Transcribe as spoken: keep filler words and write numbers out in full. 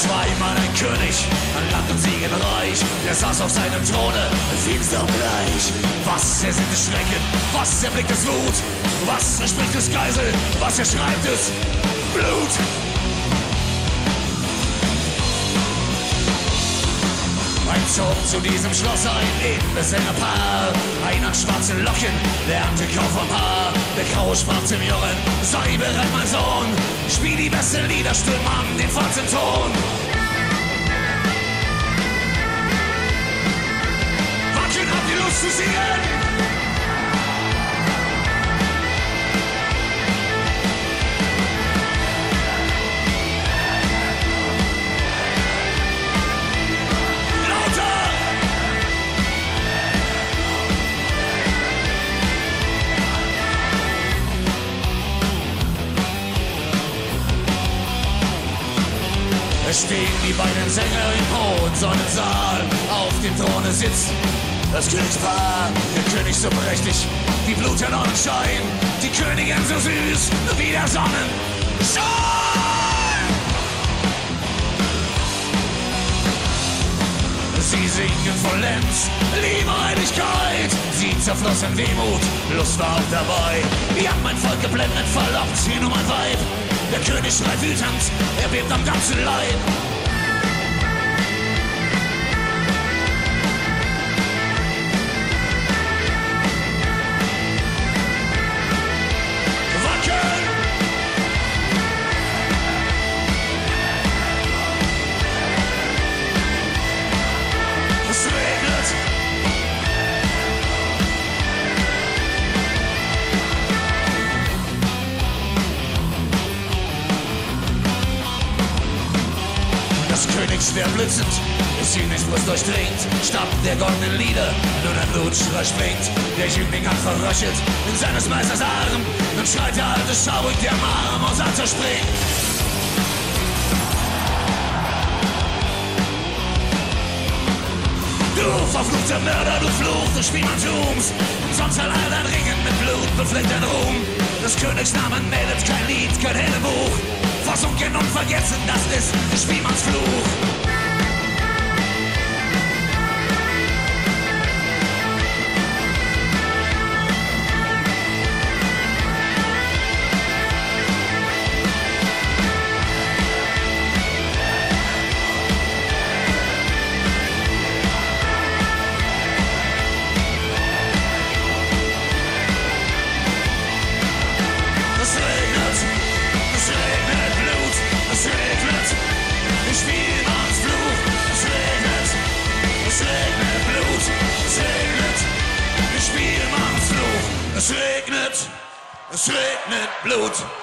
Zweimal ein König, an Land und Siegen reich. Der saß auf seinem Throne, finsterbleich. Was er sind es Schrecken, was er blickt es Wut, was er spricht es Geisel, was er schreibt es Blut. Ein zog zu diesem Schloss ein edles Paar. Ein an schwarzen Locken, der andere grau vom Haar. Der Graue sprach zum Jungen: Sei bereit, mein Sohn, spiel die besten Lieder, stimm an den falschen Ton. Wacken, habt ihr Lust zu singen? Es stehen die beiden Sänger im hohen Sonnensaal. Auf dem Throne sitzt das Königspaar. Der König so prächtig wie Blut der Sonnenschein, die Königin so süß wie der Sonnenschein. Sie singen vollends Liebe, Heiligkeit. Sie zerflossen Wehmut, Lust war auch dabei. Wir haben mein Volk geblendet, verlockt, hier nur mein Weib. Der König schreit wütend, er bebt am ganzen Leib. Wacken! Es regnet! Das Königsschwert blitzend, ist Jünglingsbrust durchdringt, Stab der goldenen Lieder, nur der Blutschrei springt. Der Jüngling hat verröchelt in seines Meisters Arm, dann schreit der alte schaurig, der Marmor zerspringt. Du verfluchter Mörder, du Fluch des Spielmanntums, umsonst allein dein Ringen mit Blut befleckt dein Ruhm. Des Königs Namen meldet kein Lied, kein Heldenbuch. Versunken und vergessen, das ist des Spielmanns Fluch. Es regnet, es regnet Blut, es regnet des Spielmanns Fluch. Es regnet, es regnet Blut, es regnet des Spielmanns Fluch. Es regnet, es regnet Blut.